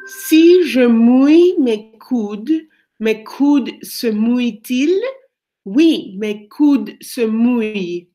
Si je mouille mes coudes se mouillent-ils? Oui, mes coudes se mouillent.